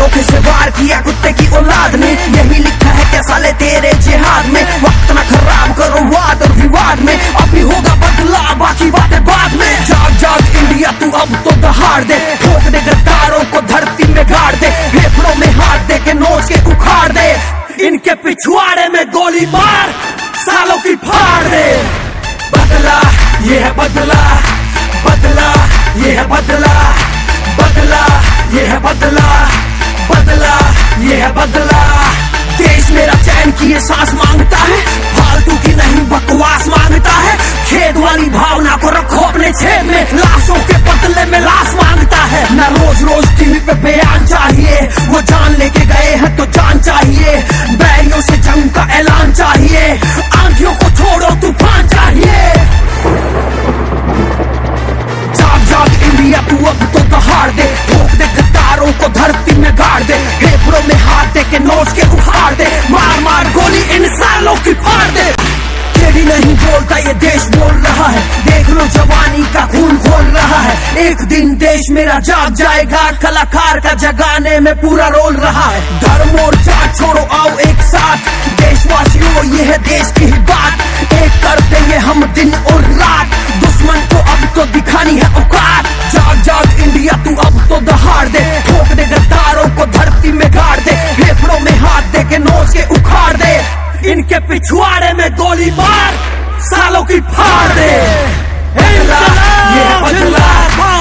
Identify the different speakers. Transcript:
Speaker 1: धोखे से वार किया कुत्ते की औलाद ने, यही लिखा है क्या साले तेरे जिहाद में। वक्त ना खराब करो वाद और विवाद में, अभी होगा बदला बाकी बातें बाद में। जाग जाग इंडिया तू अब तो दहाड़ दे, ठोक दे गद्दारों को धरती में गाड़ दे, फेफड़ों में हाथ दे के नोच के उखाड़ दे, इनके पिछवाड़े में गोली मार सालों की फाड़ दे। बदला ये है बदला, बदला ये है बदला, बदला ये है बदला, बदला ये है बदला। देश मेरा चैन की ये सांस मांगता है, फालतू की नहीं बकवास मांगता है। खेद वाली भावना को रखो अपने छेद में, लाशों के बदले में लाश मांगता है। ना रोज रोज टीवी पे बयान चाहिए, वो जान लेके गए हैं तो जान चाहिए। बैरियों से जंग का ऐलान चाहिए, आंधियों को छोड़ो तूफान चाहिए। जाग जाग इंडिया तू अब तो दहाड़ दे, ठोक दे गद्दारों को धरती में गाड़ दे, फेफड़ों में हाथ दे के नोच के उखाड़ दे, मार मार गोली इन सालों की फाड़ दे। टेढ़ी नहीं बोलता ये देश बोल रहा है, देख लो जवानी का खून खोल रहा है। एक दिन देश मेरा जाग जाएगा, कलाकार का जगाने में पूरा रोल रहा है। धर्म और जात छोड़ो आओ एक साथ, देशवासियों ये है देश की ही बात। एक कर देंगे हम दिन और रात, दुश्मन को अब तो दिखानी है औकात। जाग जाग इंडिया तू अब तो दहाड़ दे, ठोक दे गद्दारों को धरती में गाड़ दे, फेफड़ों में हाथ दे के नोच के उखाड़ दे, इनके पिछवाड़े में गोली मार सालों की फाड़ दे। बदला ये है बदला,